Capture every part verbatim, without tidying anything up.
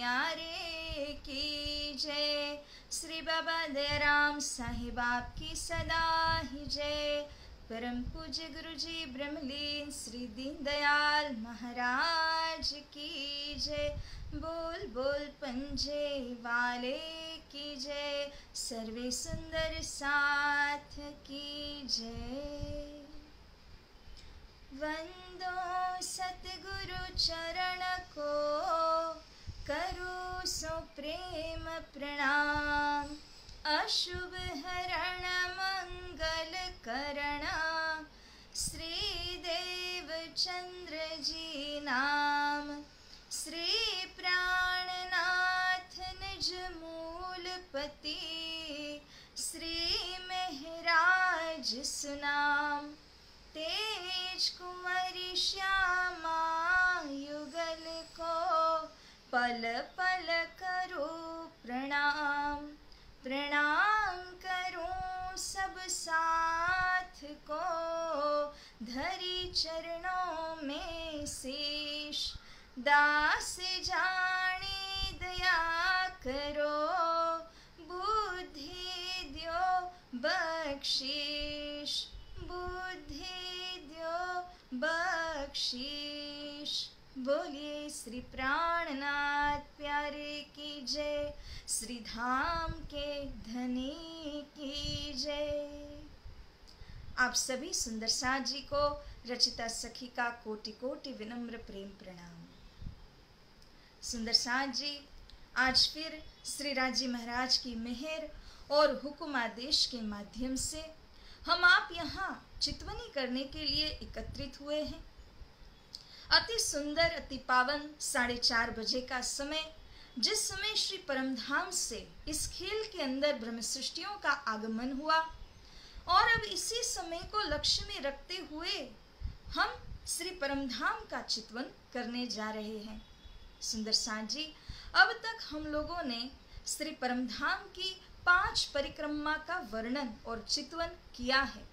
प्यारे की जय। श्री बाबा दयाराम साहिब आपकी सदा ही जय। परम पूज्य गुरु जी ब्रह्मलीन श्री दीनदयाल महाराज की जय। बोल बोल पंजे वाले की जय। सर्वे सुंदर साथ की जय। वंदो सतगुरु चरण को, करो सो प्रेम प्रणाम। अशुभ हरण मंगल करण, श्री देव चंद्र जी नाम। श्री प्राणनाथ निज मूलपति, श्री महराज सुनाम। तेज कुंवरी श्यामा युगल को, पल पल करो प्रणाम। प्रणाम करूं सब साथ को, धरी चरणों में शीश। दास जानी दया करो, बुद्धि द्यो बख्शीश। बुद्धि द्यो बख्शीश। बोलिए श्री प्राणनाथ प्यारे की जय। श्री धाम के धनी की जय। आप सभी सुंदर साथ जी को रचिता सखी का कोटि कोटि विनम्र प्रेम प्रणाम। सुंदर साथ जी, आज फिर श्री राजी महाराज की मेहर और हुक्म आदेश के माध्यम से हम आप यहाँ चितवनी करने के लिए एकत्रित हुए हैं। अति सुंदर अति पावन साढ़े चार बजे का समय, जिस समय श्री परमधाम से इस खेल के अंदर ब्रह्म सृष्टियों का आगमन हुआ, और अब इसी समय को लक्ष्य में रखते हुए हम श्री परमधाम का चितवन करने जा रहे हैं। सुंदर साथ जी, अब तक हम लोगों ने श्री परमधाम की पांच परिक्रमा का वर्णन और चितवन किया है।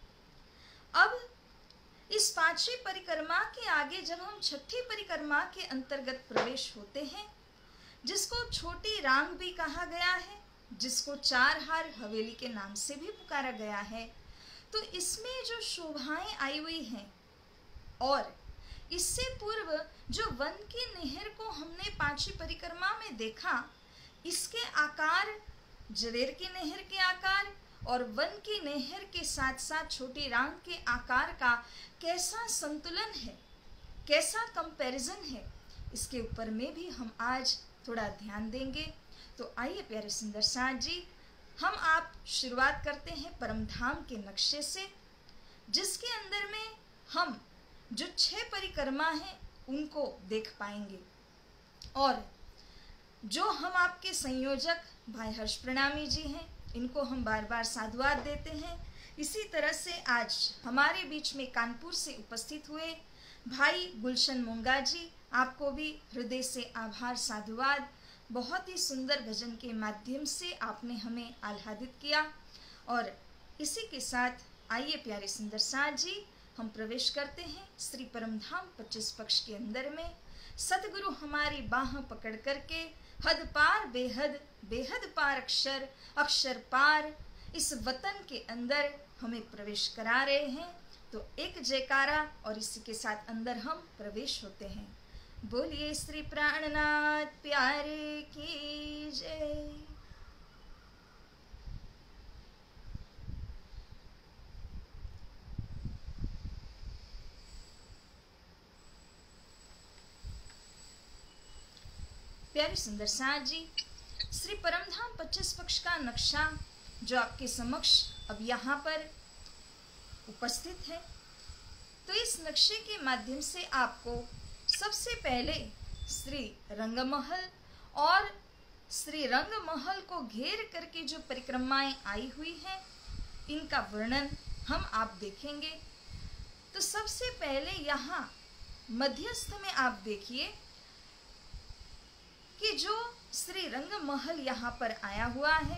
अब इस पांचवी परिक्रमा के आगे जब हम छठी परिक्रमा के अंतर्गत प्रवेश होते हैं, जिसको छोटी रांग भी कहा गया है, जिसको चार हार हवेली के नाम से भी पुकारा गया है, तो इसमें जो शोभाएं आई हुई हैं, और इससे पूर्व जो वन की नहर को हमने पांचवी परिक्रमा में देखा, इसके आकार जरेर की नहर के आकार और वन की नहर के साथ साथ छोटी रांग के आकार का कैसा संतुलन है, कैसा कंपैरिजन है, इसके ऊपर में भी हम आज थोड़ा ध्यान देंगे। तो आइए प्यारे सुंदर साथ जी, हम आप शुरुआत करते हैं परमधाम के नक्शे से, जिसके अंदर में हम जो छह परिक्रमा हैं उनको देख पाएंगे। और जो हम आपके संयोजक भाई हर्ष प्रणामी जी हैं, इनको हम बार बार साधुवाद देते हैं। इसी तरह से आज हमारे बीच में कानपुर से उपस्थित हुए भाई गुलशन मोंगा जी, आपको भी हृदय से आभार साधुवाद। बहुत ही सुंदर भजन के माध्यम से आपने हमें आह्लादित किया। और इसी के साथ आइए प्यारे सुंदर साथ जी, हम प्रवेश करते हैं श्री परमधाम पच्चीस पक्ष के अंदर में। सतगुरु हमारी बाह पकड़ करके हद पार बेहद, बेहद पार अक्षर, अक्षर पार इस वतन के अंदर हमें प्रवेश करा रहे हैं। तो एक जयकारा और इसी के साथ अंदर हम प्रवेश होते हैं। बोलिए श्री प्राणनाथ प्यारे की जय। प्यारे सुंदर साथ जी, श्री परमधाम पच्चीस पक्ष का नक्शा जो आपके समक्ष अब यहाँ पर उपस्थित है, तो इस नक्शे के माध्यम से आपको सबसे पहले श्री रंगमहल और श्री रंगमहल को घेर करके जो परिक्रमाएं आई हुई हैं, इनका वर्णन हम आप देखेंगे। तो सबसे पहले यहाँ मध्यस्थ में आप देखिए कि जो श्री रंगमहल यहाँ पर आया हुआ है,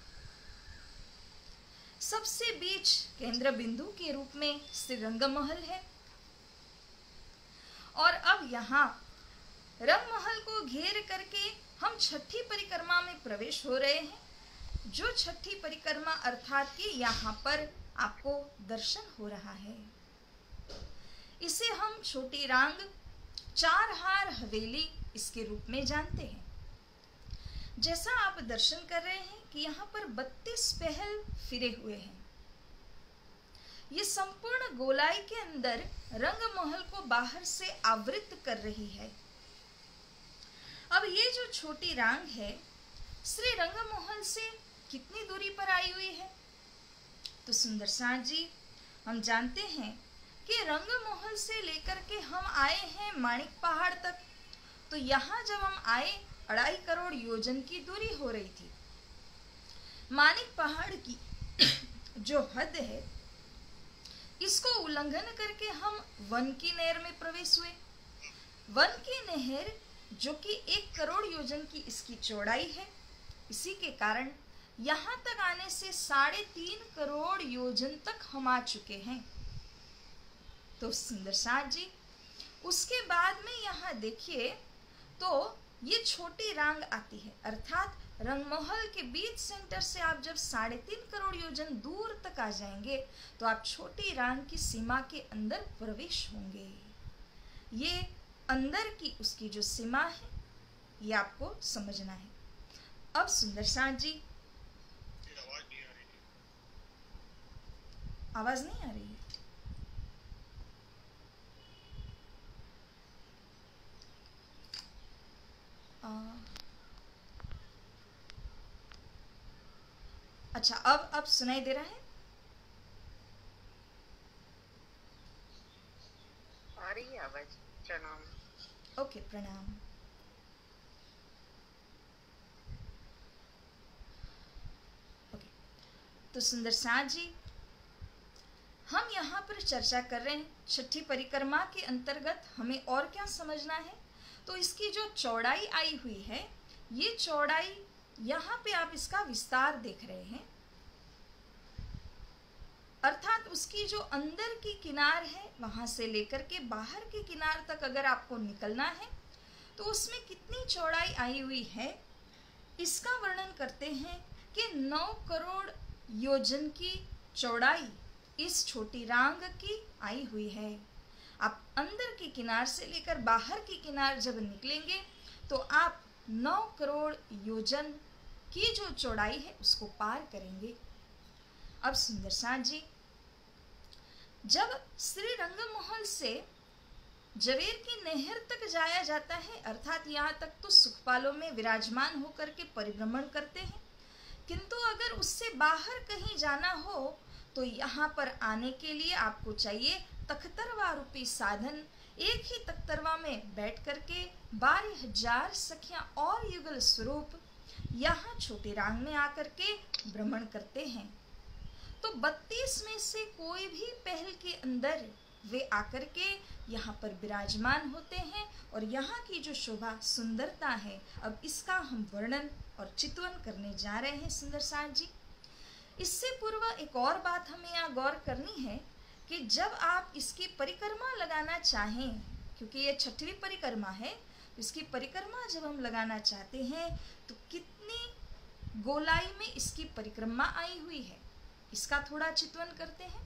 सबसे बीच केंद्र बिंदु के रूप में श्री रंगमहल है। और अब यहाँ रंगमहल को घेर करके हम छठी परिक्रमा में प्रवेश हो रहे हैं। जो छठी परिक्रमा अर्थात कि यहाँ पर आपको दर्शन हो रहा है, इसे हम छोटी रांग चार हार हवेली इसके रूप में जानते हैं। जैसा आप दर्शन कर रहे हैं कि यहाँ पर बत्तीस पहल फिरे हुए हैं। ये संपूर्ण गोलाई के अंदर रंगमहल को बाहर से आवृत कर रही है। अब ये जो छोटी रांग है श्री रंगमहल से कितनी दूरी पर आई हुई है? तो सुंदर साथ जी, हम जानते हैं कि रंगमहल से लेकर के हम आए हैं माणिक पहाड़ तक। तो यहाँ जब हम आए अढ़ाई करोड़ योजन की दूरी हो रही थी। माणिक पहाड़ की जो हद है, इसको उल्लंघन करके हम वन की नहर में प्रवेश हुए। वन की नहर जो कि एक करोड़ योजन की इसकी चौड़ाई है, इसी के कारण यहाँ तक आने से साढ़े तीन करोड़ योजन तक हम आ चुके हैं। तो सुंदर साथ जी, उसके बाद में यहाँ देखिए तो ये छोटी रांग आती है, अर्थात रंगमहल के बीच सेंटर से आप जब साढ़े तीन करोड़ योजन दूर तक आ जाएंगे तो आप छोटी रांग की सीमा के अंदर प्रवेश होंगे। ये अंदर की उसकी जो सीमा है, ये आपको समझना है। अब सुंदर साथ जी, आवाज नहीं आ रही। आवाज नहीं आ रही है? आ, अच्छा, अब अब सुनाई दे रहा है? आ रही है आवाज। प्रणाम। ओके, प्रणाम। ओके, तो सुंदर साथ जी, हम यहाँ पर चर्चा कर रहे हैं छठी परिक्रमा के अंतर्गत हमें और क्या समझना है। तो इसकी जो चौड़ाई आई हुई है, ये चौड़ाई यहाँ पे आप इसका विस्तार देख रहे हैं, अर्थात उसकी जो अंदर की किनार है वहां से लेकर के बाहर की किनार तक अगर आपको निकलना है तो उसमें कितनी चौड़ाई आई हुई है, इसका वर्णन करते हैं कि नौ करोड़ योजन की चौड़ाई इस छोटी रांग की आई हुई है। आप अंदर की किनार से लेकर बाहर की किनार जब निकलेंगे तो आप नौ करोड़ योजन की जो चौड़ाई है उसको पार करेंगे। अब सुंदर साथ जी, जब श्री रंगमहल से जवेर की नहर तक जाया जाता है, अर्थात यहाँ तक तो सुखपालों में विराजमान होकर के परिभ्रमण करते हैं, किंतु अगर उससे बाहर कहीं जाना हो तो यहाँ पर आने के लिए आपको चाहिए तख्तरवा रूपी साधन। एक ही तख्तरवा में बैठ करके बारह हजार सखियां और युगल स्वरूप यहाँ छोटी रांग में आकर के भ्रमण करते हैं। तो बत्तीस में से कोई भी पहल के अंदर वे आकर के यहाँ पर विराजमान होते हैं और यहाँ की जो शोभा सुंदरता है, अब इसका हम वर्णन और चित्रण करने जा रहे हैं सुंदर साथ जी। इससे पूर्व एक और बात हमें यहाँ गौर करनी है कि जब आप इसकी परिक्रमा लगाना चाहें, क्योंकि ये छठवीं परिक्रमा है, इसकी परिक्रमा जब हम लगाना चाहते हैं तो कितनी गोलाई में इसकी परिक्रमा आई हुई है, इसका थोड़ा चित्रण करते हैं।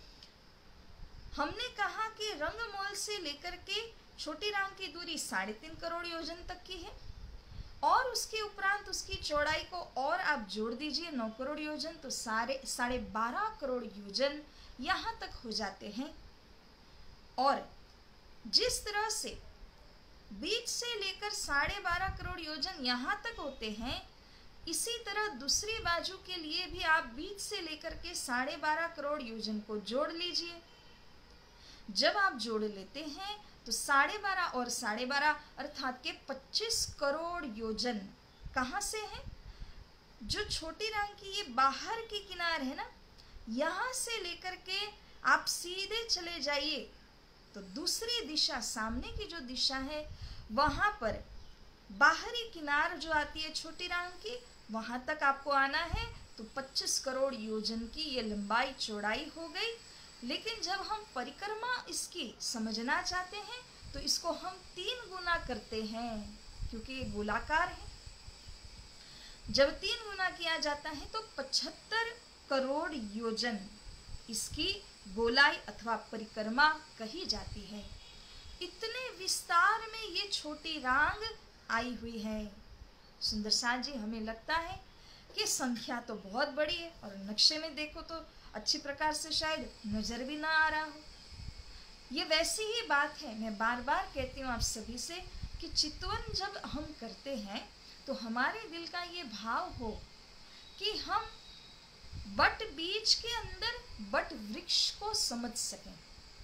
हमने कहा कि रंगमहल से लेकर के छोटी रांग की दूरी साढ़े तीन करोड़ योजन तक की है और उसके उपरांत उसकी चौड़ाई को और आप जोड़ दीजिए नौ करोड़ योजन, तो सारे साढ़े बारह करोड़ योजन यहाँ तक हो जाते हैं। और जिस तरह से बीच से लेकर साढ़े बारह करोड़ योजन यहाँ तक होते हैं, इसी तरह दूसरी बाजू के लिए भी आप बीच से लेकर के साढ़े बारह करोड़ योजन को जोड़ लीजिए। जब आप जोड़ लेते हैं तो साढ़े बारह और साढ़े बारह अर्थात के पच्चीस करोड़ योजन कहाँ से हैं? जो छोटी रांग की ये बाहर की किनार है ना, यहाँ से लेकर के आप सीधे चले जाइए तो दूसरी दिशा, सामने की जो दिशा है, वहाँ पर बाहरी किनार जो आती है छोटी रांग की, वहाँ तक आपको आना है। तो पच्चीस करोड़ योजन की ये लंबाई चौड़ाई हो गई। लेकिन जब हम परिक्रमा इसकी समझना चाहते हैं तो इसको हम तीन गुना करते हैं क्योंकि ये गोलाकार है। जब तीन गुना किया जाता है तो पचहत्तर करोड़ योजन इसकी गोलाई अथवा परिक्रमा कही जाती है। इतने विस्तार में ये छोटी रांग आई हुई है। सुंदर साथ जी, हमें लगता है कि संख्या तो बहुत बड़ी है और नक्शे में देखो तो अच्छी प्रकार से शायद नजर भी ना आ रहा हो। ये वैसी ही बात है, मैं बार बार कहती हूँ आप सभी से कि चितवन जब हम करते हैं तो हमारे दिल का ये भाव हो कि हम बट बीज के अंदर बट वृक्ष को समझ सकें।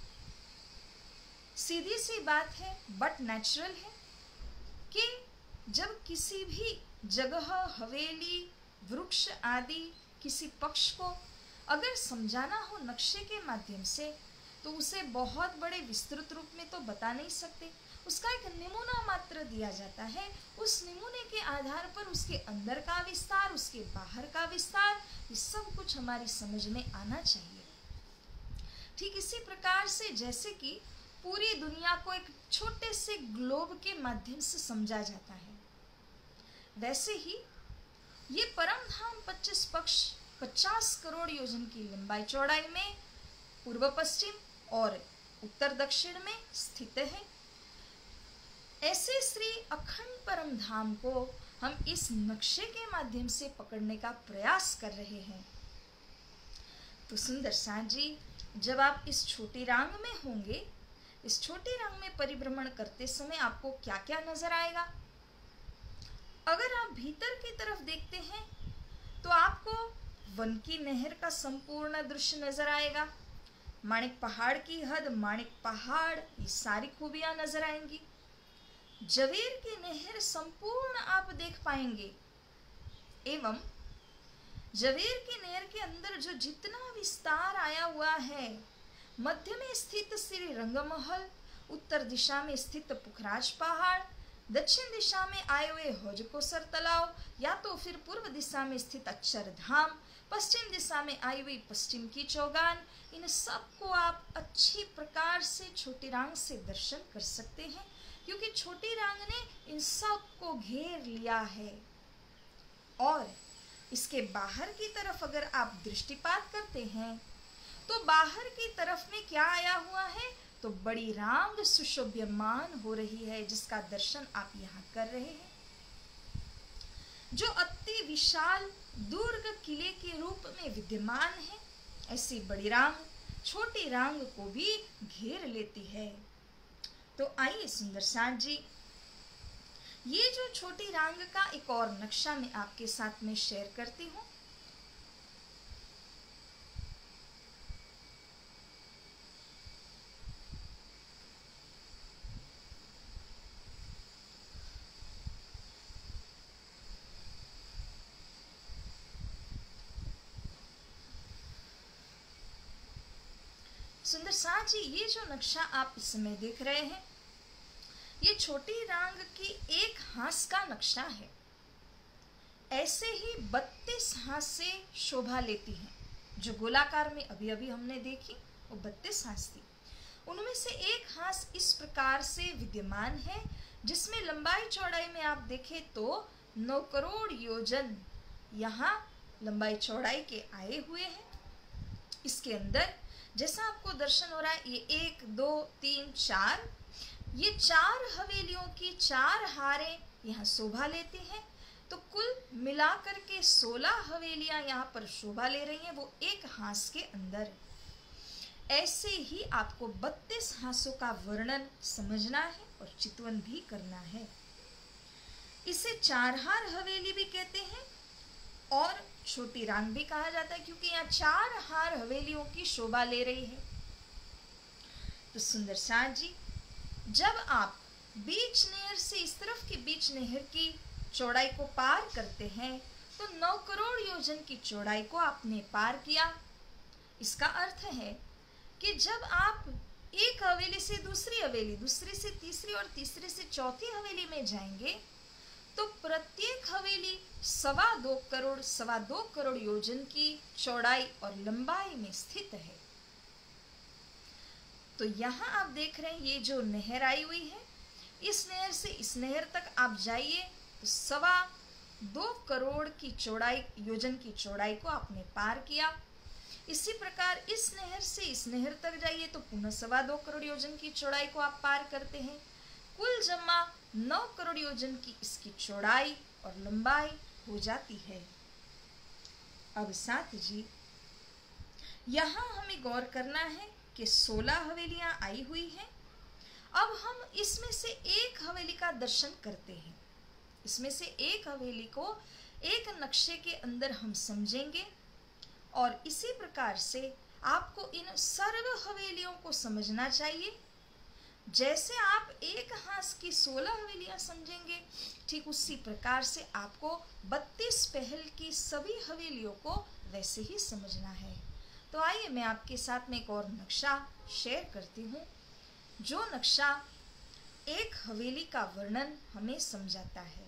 सीधी सी बात है, बट नेचुरल है कि जब किसी भी जगह, हवेली, वृक्ष आदि किसी पक्ष को अगर समझाना हो नक्शे के माध्यम से तो उसे बहुत बड़े विस्तृत रूप में तो बता नहीं सकते। उसका एक नमूना मात्र दिया जाता है। उस नमूने के आधार पर उसके अंदर का विस्तार, उसके बाहर का विस्तार, ये सब कुछ हमारी समझ में आना चाहिए। ठीक इसी प्रकार से जैसे कि पूरी दुनिया को एक छोटे से ग्लोब के माध्यम से समझा जाता है, वैसे ही ये परम धाम पच्चीस पक्ष पचास करोड़ योजन की लंबाई चौड़ाई में पूर्व पश्चिम और उत्तर दक्षिण में स्थित है। ऐसे श्री अखंड परम धाम को हम इस नक्शे के माध्यम से पकड़ने का प्रयास कर रहे हैं। तो सुंदर साथ जी, जब आप इस छोटी रांग में होंगे, इस छोटी रांग में परिभ्रमण करते समय आपको क्या क्या नजर आएगा? अगर आप भीतर की तरफ देखते हैं तो आपको वन की नहर का संपूर्ण दृश्य नजर आएगा। माणिक पहाड़ की हद, माणिक पहाड़, ये सारी खूबियां नजर आएंगी। जवेर की नहर संपूर्ण आप देख पाएंगे एवं जवेर की नहर के अंदर जो जितना विस्तार आया हुआ है, मध्य में स्थित श्री रंगमहल, उत्तर दिशा में स्थित पुखराज पहाड़, दक्षिण दिशा में आए हुए हौजकोसर तालाब, या तो फिर पूर्व दिशा में स्थित अक्षरधाम, पश्चिम दिशा में आई हुई पश्चिम की चौगान, इन सब को आप अच्छी प्रकार से छोटी रांग से दर्शन कर सकते हैं क्योंकि छोटी रांग ने इन सब को घेर लिया है। और इसके बाहर की तरफ अगर आप दृष्टिपात करते हैं तो बाहर की तरफ में क्या आया हुआ है? तो बड़ी रांग सुशोभ्यमान हो रही है जिसका दर्शन आप यहाँ कर रहे हैं, जो अति विशाल दुर्ग किले के रूप में विद्यमान है। ऐसी बड़ी रांग छोटी रांग को भी घेर लेती है। तो आइए सुंदर साथ जी, ये जो छोटी रांग का एक और नक्शा मैं आपके साथ में शेयर करती हूँ। सुंदर साथ जी, ये जो नक्शा आप इस समय देख रहे हैं, ये छोटी रांग की एक हांस का नक्शा है। ऐसे ही बत्तीस हांसे शोभा लेती हैं। जो गोलाकार में अभी अभी हमने देखी वो बत्तीस हांस थी। उनमें से एक हांस इस प्रकार से विद्यमान है जिसमें लंबाई चौड़ाई में आप देखें तो नौ करोड़ योजन यहाँ लंबाई चौड़ाई के आए हुए हैं। इसके अंदर जैसा आपको दर्शन हो रहा है, ये एक दो तीन चार, ये चार हवेलियों की चार हारें यहाँ शोभा लेती हैं। तो कुल मिलाकर के सोलह हवेलियां यहाँ पर शोभा ले रही हैं वो एक हांस के अंदर। ऐसे ही आपको बत्तीस हांसों का वर्णन समझना है और चितवन भी करना है। इसे चार हार हवेली भी कहते हैं और छोटी रांग भी कहा जाता है क्योंकि यहाँ चार हार हवेलियों की शोभा ले रही है। तो सुंदर साथ जी, जब आप बीच नहर से इस तरफ की बीच नहर की चौड़ाई को पार करते हैं तो नौ करोड़ योजन की चौड़ाई को आपने पार किया। इसका अर्थ है कि जब आप एक हवेली से दूसरी हवेली, दूसरी से तीसरी और तीसरी से चौथी हवेली में जाएंगे तो प्रत्येक हवेली सवा दो करोड़ सवा दो करोड़ योजन की चौड़ाई और लंबाई में स्थित है। तो यहाँ आप देख रहे हैं ये जो नहर आई हुई है, इस नहर से इस नहर तक आप जाइए तो सवा दो करोड़ की चौड़ाई, योजन की चौड़ाई को आपने पार किया। इसी प्रकार इस नहर से इस नहर तक जाइए तो पुनः सवा दो करोड़ योजन की चौड़ाई को आप पार करते हैं। कुल जमा नौ करोड़ योजन की इसकी चौड़ाई और लंबाई हो जाती है। अब साथ जी यहाँ हमें गौर करना है कि सोलह हवेलियां आई हुई हैं। अब हम इसमें से एक हवेली का दर्शन करते हैं। इसमें से एक हवेली को एक नक्शे के अंदर हम समझेंगे और इसी प्रकार से आपको इन सर्व हवेलियों को समझना चाहिए। जैसे आप एक हाथ की सोलह हवेलियां समझेंगे, ठीक उसी प्रकार से आपको बत्तीस पहल की सभी हवेलियों को वैसे ही समझना है। तो आइए मैं आपके साथ में एक और नक्शा शेयर करती हूँ, जो नक्शा एक हवेली का वर्णन हमें समझाता है।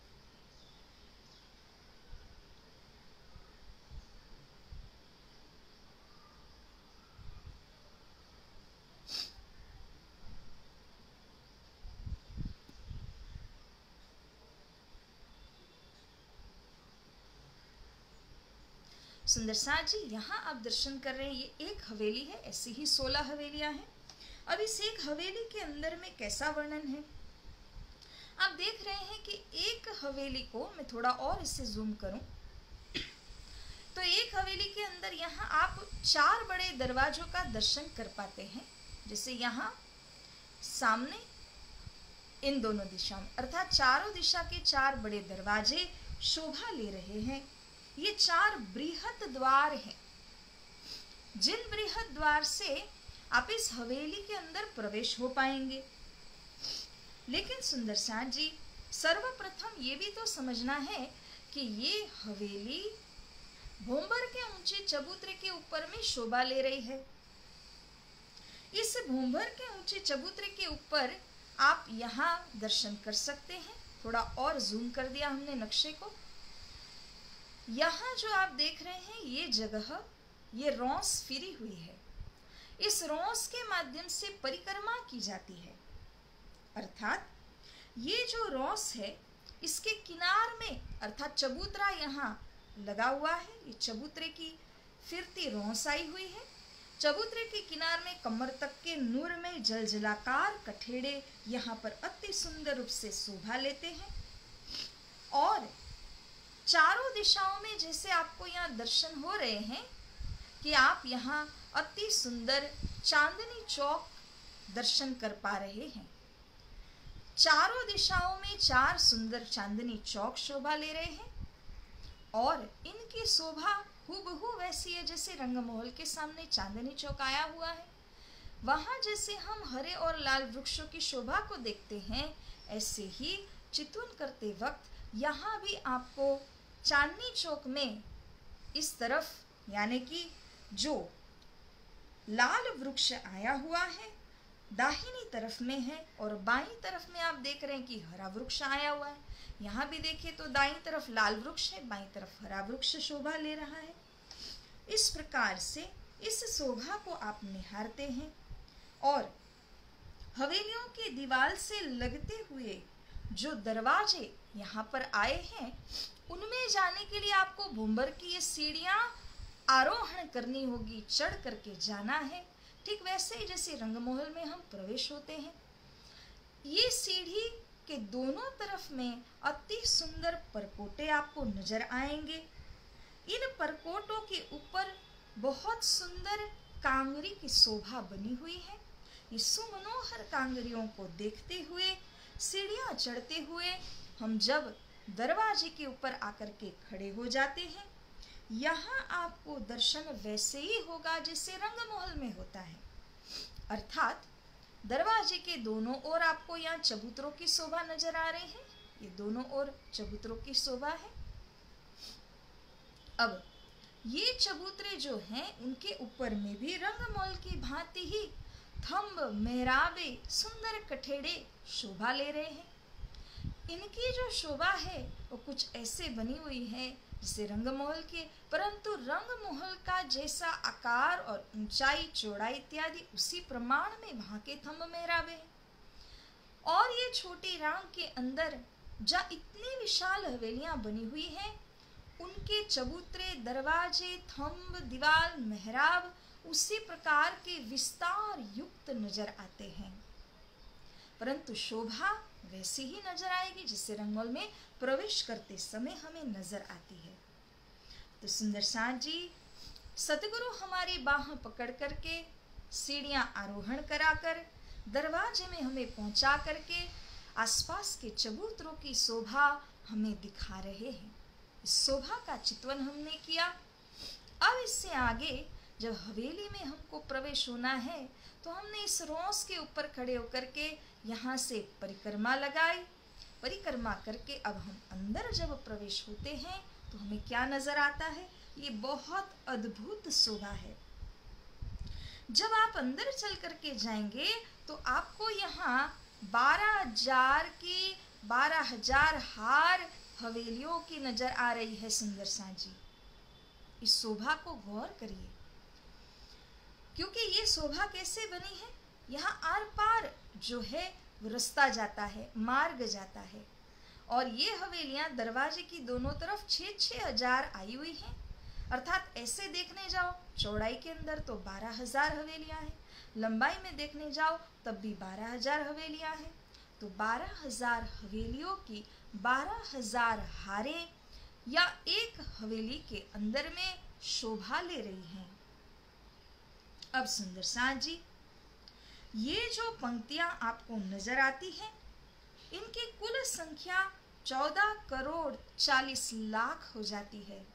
सुंदर साथ जी यहाँ आप दर्शन कर रहे हैं, ये एक हवेली है, ऐसी ही सोलह हवेलियां हैं। अब इस एक हवेली के अंदर में कैसा वर्णन है आप देख रहे हैं कि एक हवेली को मैं थोड़ा और इससे जूम करूं तो एक हवेली के अंदर यहाँ आप चार बड़े दरवाजों का दर्शन कर पाते हैं। जैसे यहाँ सामने इन दोनों दिशाओं में, अर्थात चारों दिशा के चार बड़े दरवाजे शोभा ले रहे हैं। ये चार बृहत द्वार हैं, जिन बृहत द्वार से आप इस हवेली के अंदर प्रवेश हो पाएंगे। लेकिन सुंदर साथ जी सर्वप्रथम ये भी तो समझना है कि ये हवेली भूंबर के ऊंचे चबूतरे के ऊपर में शोभा ले रही है। इस भूंबर के ऊंचे चबूतरे के ऊपर आप यहाँ दर्शन कर सकते हैं। थोड़ा और जूम कर दिया हमने नक्शे को। यहाँ जो आप देख रहे हैं ये जगह, ये रौस फिरी हुई है। इस रौस के माध्यम से परिक्रमा की जाती है, अर्थात ये जो रौस है इसके किनार में, अर्थात चबूतरा यहाँ लगा हुआ है, ये चबूतरे की फिरती रौस आई हुई है। चबूतरे के किनार में कमर तक के नूर में जलजलाकार कठेड़े यहाँ पर अति सुंदर रूप से शोभा लेते हैं। और चारों दिशाओं में जैसे आपको यहाँ दर्शन हो रहे हैं कि आप यहाँ अति सुंदर चांदनी चौक दर्शन कर पा रहे हैं। चारों दिशाओं में चार सुंदर चांदनी चौक शोभा ले रहे हैं और इनकी शोभा हूबहू वैसी है जैसे रंगमहल के सामने चांदनी चौक आया हुआ है। वहाँ जैसे हम हरे और लाल वृक्षों की शोभा को देखते हैं, ऐसे ही चितवन करते वक्त यहाँ भी आपको चांदनी चौक में इस तरफ, यानी कि जो लाल वृक्ष आया हुआ है दाहिनी तरफ में है और बाईं तरफ में आप देख रहे हैं कि हरा वृक्ष आया हुआ है। यहाँ भी देखिए तो दाईं तरफ लाल वृक्ष है, बाईं तरफ हरा वृक्ष शोभा ले रहा है। इस प्रकार से इस शोभा को आप निहारते हैं और हवेलियों की दीवार से लगते हुए जो दरवाजे यहाँ पर आए हैं उनमें जाने के लिए आपको भूंबर की ये सीढ़ियाँ आरोहण करनी होगी, चढ़ करके जाना है। ठीक वैसे ही जैसे रंगमहल में हम प्रवेश होते हैं। ये सीढ़ी के दोनों तरफ में अति सुंदर परकोटे आपको नजर आएंगे। इन परकोटों के ऊपर बहुत सुंदर कांगरी की शोभा बनी हुई है। ये सुमनोहर कांगरियों को देखते हुए सीढ़ियाँ चढ़ते हुए हम जब दरवाजे के ऊपर आकर के खड़े हो जाते हैं, यहाँ आपको दर्शन वैसे ही होगा जैसे रंगमहल में होता है। अर्थात दरवाजे के दोनों ओर आपको यहाँ चबूतरों की शोभा नजर आ रही है। ये दोनों ओर चबूतरों की शोभा है। अब ये चबूतरे जो हैं उनके ऊपर में भी रंगमहल की भांति ही थंब, मेहराबे, सुंदर कठेड़े शोभा ले रहे हैं। इनकी जो शोभा है वो कुछ ऐसे बनी हुई है जैसे रंगमहल के, परंतु रंगमहल का जैसा आकार और ऊंचाई, चौड़ाई इत्यादि उसी प्रमाण में वहां के थंब मेहराबे हैं। और ये छोटी रांग के अंदर जहाँ इतनी विशाल हवेलियां बनी हुई हैं, उनके चबूतरे, दरवाजे, थंब, दीवार, मेहराब उसी प्रकार के विस्तार युक्त नजर आते हैं, परंतु शोभा वैसी ही नजर आएगी जिससे रंगमहल में प्रवेश करते समय हमें नजर आती है। तो सुंदर साथ जी सतगुरु हमारी बाह पकड़ करके सीढ़ियां आरोहण कराकर दरवाजे में हमें पहुंचा करके आसपास के चबूतरों की शोभा हमें दिखा रहे हैं। इस शोभा का चित्वन हमने किया। अब इससे आगे जब हवेली में हमको प्रवेश होना है तो हमने इस रोंस के ऊपर खड़े होकर के यहाँ से परिक्रमा लगाई। परिक्रमा करके अब हम अंदर जब प्रवेश होते हैं तो हमें क्या नजर आता है? ये बहुत अद्भुत शोभा है। जब आप अंदर चल करके जाएंगे तो आपको यहाँ बारह हजार की बारह हजार हार हवेलियों की नजर आ रही है। सुंदर सा जी इस शोभा को गौर करिए, क्योंकि ये शोभा कैसे बनी है? यहाँ आर पार जो है वो रास्ता जाता है, मार्ग जाता है, और ये हवेलियां दरवाजे की दोनों तरफ छः छः हजार आई हुई हैं। अर्थात ऐसे देखने जाओ चौड़ाई के अंदर तो बारह हजार हवेलियां हैं, लंबाई में देखने जाओ तब भी बारह हजार हवेलियां हैं। तो बारह हजार हवेलियों की बारह हजार हारें या एक हवेली के अंदर में शोभा ले रही हैं। अब सुंदर साथ जी ये जो पंक्तियां आपको नजर आती हैं, इनकी कुल संख्या चौदह करोड़ चालीस लाख हो जाती है।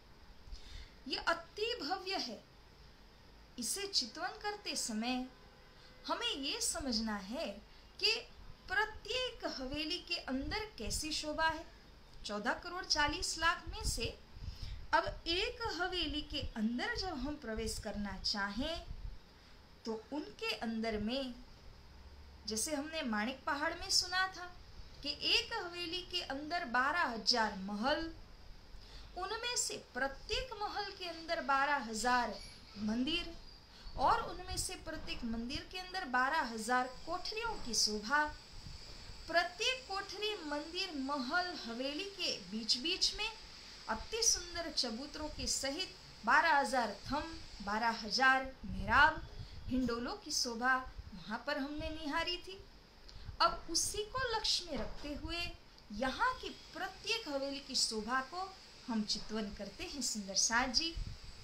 ये अति भव्य है। इसे चित्वन करते समय हमें ये समझना है कि प्रत्येक हवेली के अंदर कैसी शोभा है। चौदह करोड़ चालीस लाख में से अब एक हवेली के अंदर जब हम प्रवेश करना चाहें तो उनके अंदर में, जैसे हमने माणिक पहाड़ में सुना था कि एक हवेली के अंदर बारह हजार महल, उनमें से प्रत्येक महल के अंदर बारह हजार मंदिर, और उनमें से प्रत्येक मंदिर के अंदर बारह हजार कोठरियों की शोभा। प्रत्येक कोठरी, मंदिर, महल, हवेली के बीच बीच में अति सुंदर चबूतरों के सहित बारह हजार थंब, बारह हजार मेहराब, हिंडोलों की शोभा वहां पर हमने निहारी थी। अब उसी को लक्ष्य में रखते हुए यहाँ की प्रत्येक हवेली की शोभा को हम चित्वन करते हैं। सुंदर साथ जी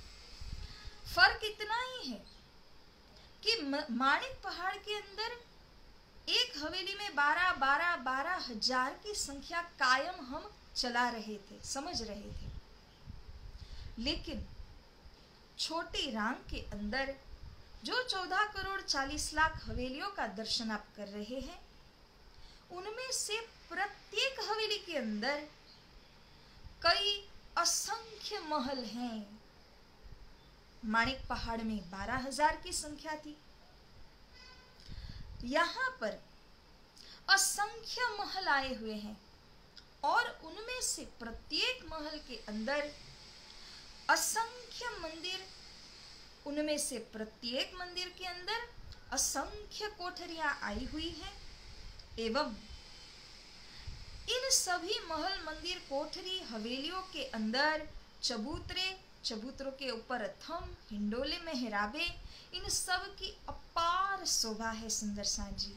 फर्क इतना ही है कि माणिक पहाड़ के अंदर एक हवेली में बारह बारह बारह हजार की संख्या कायम हम चला रहे थे, समझ रहे थे, लेकिन छोटी रांग के अंदर जो चौदह करोड़ चालीस लाख हवेलियों का दर्शन आप कर रहे हैं, उनमें से प्रत्येक हवेली के अंदर कई असंख्य महल हैं। माणिक पहाड़ में बारह हजार की संख्या थी, यहाँ पर असंख्य महल आए हुए हैं, और उनमें से प्रत्येक महल के अंदर असंख्य मंदिर, उनमें से प्रत्येक मंदिर के अंदर असंख्य कोठरियां आई हुई हैं, एवं इन सभी महल, मंदिर, कोठरी, हवेलियों के अंदर चबूतरे, चबूतरों के ऊपर थंब, हिंडोले, मेहराबे, इन सब की अपार शोभा है। सुंदर साथ जी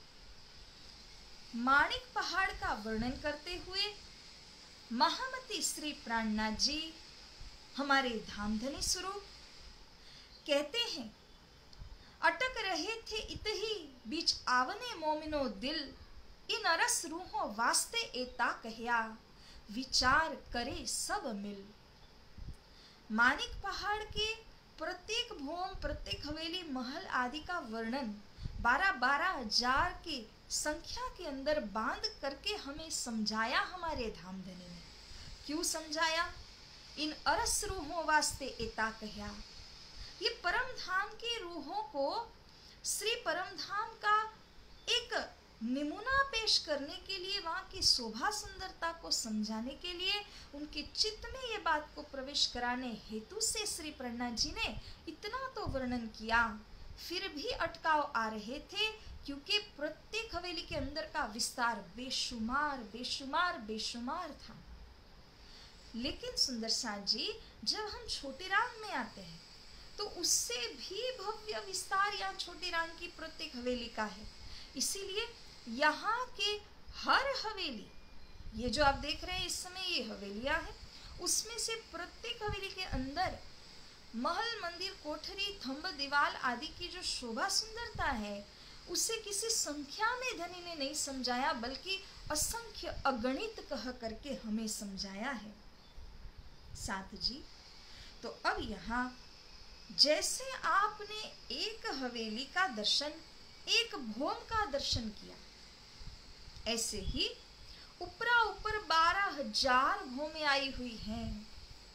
माणिक पहाड़ का वर्णन करते हुए महामती श्री प्राणनाथ जी हमारे धामधनी स्वरूप कहते हैं, अटक रहे थे इतही बीच आवने मोमिनो दिल, इन अरस रूहों वास्ते एता कहया, विचार करे सब मिल। माणिक पहाड़ के प्रत्येक भोम, प्रत्येक हवेली, महल आदि का वर्णन बारह बारह हजार की संख्या के अंदर बांध करके हमें समझाया हमारे धामधनी ने। क्यों समझाया? इन अरस रूहों वास्ते एता कहया, ये परम धाम की रूहों को, श्री परम धाम का एक नमूना पेश करने के लिए, वहाँ की शोभा सुंदरता को समझाने के लिए, उनके चित्त में ये बात को प्रवेश कराने हेतु से श्री प्रहलाद जी ने इतना तो वर्णन किया। फिर भी अटकाव आ रहे थे, क्योंकि प्रत्येक हवेली के अंदर का विस्तार बेशुमार बेशुमार बेशुमार था। लेकिन सुंदर साथ जी, जब हम छोटी रांग में आते हैं तो उससे भी भव्य विस्तार यहाँ छोटी रांग की प्रत्येक हवेली का है। इसीलिए यहाँ के हर हवेली, ये जो आप देख रहे हैं इस समय ये हवेलियां हैं, उसमें से प्रत्येक हवेली के अंदर महल, मंदिर, कोठरी, थंब, दीवाल आदि की जो शोभा सुंदरता है, उसे किसी संख्या में धनी ने नहीं समझाया, बल्कि असंख्य अगणित कह करके हमें समझाया है। साथ जी, तो अब यहाँ जैसे आपने एक हवेली का दर्शन, एक भोम का दर्शन किया, ऐसे ही ऊपरा ऊपर बारह हजार भोमें आई हुई हैं।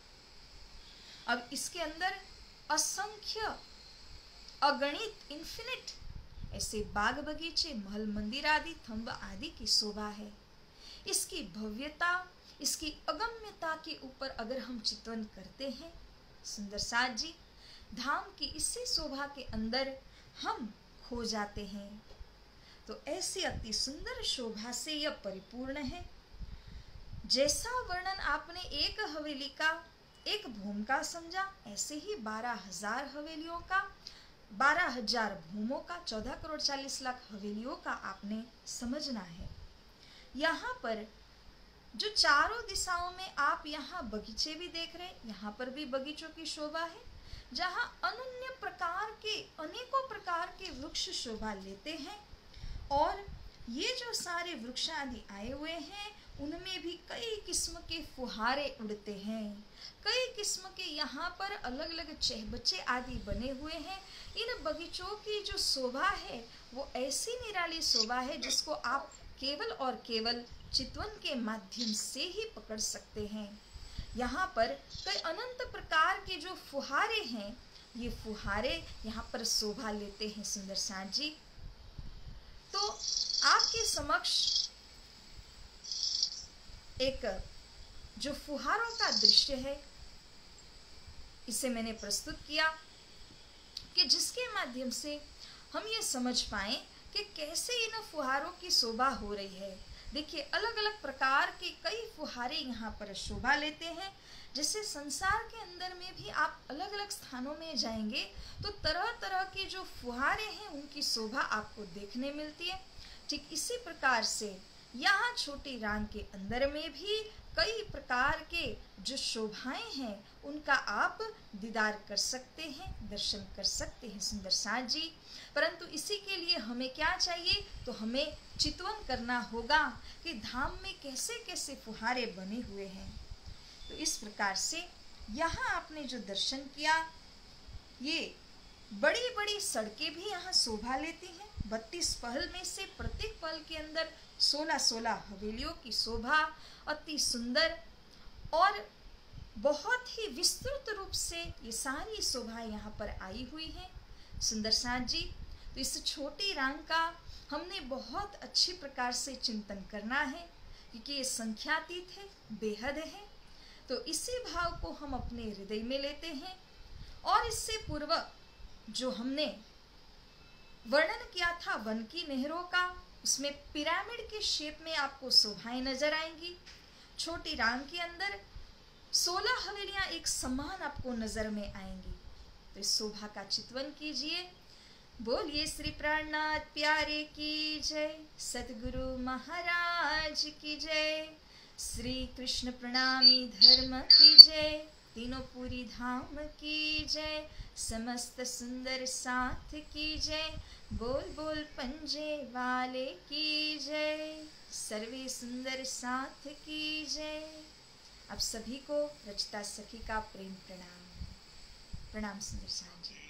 अब इसके अंदर असंख्य अगणित इन्फिनिट ऐसे बाग बगीचे, महल, मंदिर आदि, थंब आदि की शोभा है। इसकी भव्यता, इसकी अगम्यता के ऊपर अगर हम चिंतन करते हैं सुंदर साथ जी, धाम की इसी शोभा के अंदर हम खो जाते हैं। तो ऐसी अति सुंदर शोभा से यह परिपूर्ण है। जैसा वर्णन आपने एक हवेली का, एक भूम का समझा, ऐसे ही बारह हजार हवेलियों का, बारह हजार भूमों का, चौदह करोड़ चालीस लाख हवेलियों का आपने समझना है। यहाँ पर जो चारों दिशाओं में आप यहाँ बगीचे भी देख रहे हैं, यहाँ पर भी बगीचों की शोभा है, जहाँ अनन्य प्रकार के, अनेकों प्रकार के वृक्ष शोभा लेते हैं। और ये जो सारे वृक्ष आदि आए हुए हैं, उनमें भी कई किस्म के फुहारे उड़ते हैं, कई किस्म के यहाँ पर अलग अलग चहबच्चे आदि बने हुए हैं। इन बगीचों की जो शोभा है वो ऐसी निराली शोभा है जिसको आप केवल और केवल चितवन के माध्यम से ही पकड़ सकते हैं। यहाँ पर कई अनंत प्रकार के जो फुहारे हैं, ये फुहारे यहाँ पर शोभा लेते हैं सुंदर साथ जी। तो आपके समक्ष एक जो फुहारों का दृश्य है, इसे मैंने प्रस्तुत किया कि जिसके माध्यम से हम ये समझ पाए कि कैसे इन फुहारों की शोभा हो रही है। देखिए, अलग अलग प्रकार के कई फुहारे यहाँ पर शोभा लेते हैं। जैसे संसार के अंदर में भी आप अलग अलग स्थानों में जाएंगे तो तरह तरह के जो फुहारे हैं उनकी शोभा आपको देखने मिलती है। ठीक इसी प्रकार से यहाँ छोटी रांग के अंदर में भी कई प्रकार के जो शोभाएं हैं उनका आप दीदार कर सकते हैं, दर्शन कर सकते हैं सुंदर साथ जी। परंतु इसी के लिए हमें क्या चाहिए, तो हमें चितवन करना होगा कि धाम में कैसे कैसे फुहारे बने हुए हैं। तो इस प्रकार से यहाँ आपने जो दर्शन किया, ये बड़ी बड़ी सड़कें भी यहाँ शोभा लेती हैं। बत्तीस पहल में से प्रत्येक पहल के अंदर सोलह सोलह हवेलियों की शोभा अति सुंदर और बहुत ही विस्तृत रूप से ये सारी शोभा यहाँ पर आई हुई है सुंदर साथ जी। तो इस छोटी रांग का हमने बहुत अच्छी प्रकार से चिंतन करना है, क्योंकि ये संख्यातीत है, बेहद है। तो इसी भाव को हम अपने हृदय में लेते हैं। और इससे पूर्व जो हमने वर्णन किया था वन की नहरों का, उसमें पिरामिड के शेप में आपको शोभाएं नजर आएंगी। छोटी रांग के अंदर सोलह हवेलियां एक समान आपको नजर में आएंगी। तो इस शोभा का चितवन कीजिए। बोलिए श्री प्राणनाथ प्यारे की जय, सतगुरु महाराज की जय, श्री कृष्ण प्रणामी धर्म की जय, तीनों पूरी धाम की जय, समस्त सुंदर साथ की जय, बोल बोल पंजे वाले की जय, सर्वे सुंदर साथ की जय। आप सभी को रचिता सखी का प्रेम प्रणाम। प्रणाम सुंदर साथ जी।